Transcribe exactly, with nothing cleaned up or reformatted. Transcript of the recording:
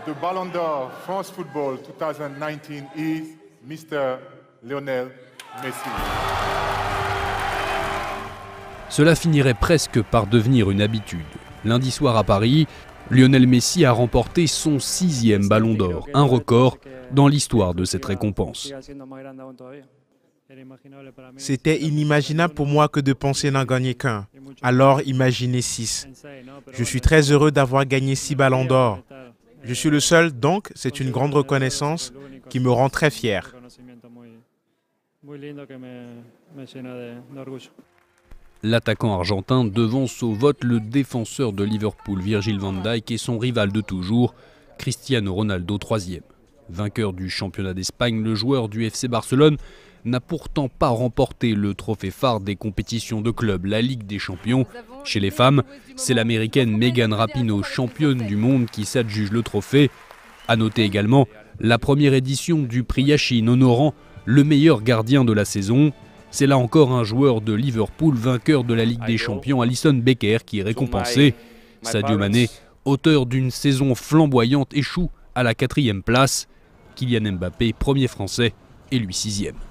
The Ballon d'Or France Football twenty nineteen is Mister Lionel Messi. Cela finirait presque par devenir une habitude. Lundi soir à Paris, Lionel Messi a remporté son sixième Ballon d'Or, un record dans l'histoire de cette récompense. C'était inimaginable pour moi que de penser n'en gagner qu'un. Alors imaginez six. Je suis très heureux d'avoir gagné six Ballons d'Or. Je suis le seul, donc c'est une grande reconnaissance qui me rend très fier. L'attaquant argentin devance au vote le défenseur de Liverpool Virgil van Dijk et son rival de toujours, Cristiano Ronaldo, troisième. Vainqueur du championnat d'Espagne, le joueur du F C Barcelone n'a pourtant pas remporté le trophée phare des compétitions de club, la Ligue des Champions. Chez les femmes, c'est l'américaine Megan Rapinoe, championne du monde, qui s'adjuge le trophée. À noter également la première édition du prix Yashin honorant le meilleur gardien de la saison. C'est là encore un joueur de Liverpool, vainqueur de la Ligue des Champions, Alisson Becker, qui est récompensé. Sadio Mané, auteur d'une saison flamboyante, échoue à la quatrième place. Kylian Mbappé, premier français, et lui sixième.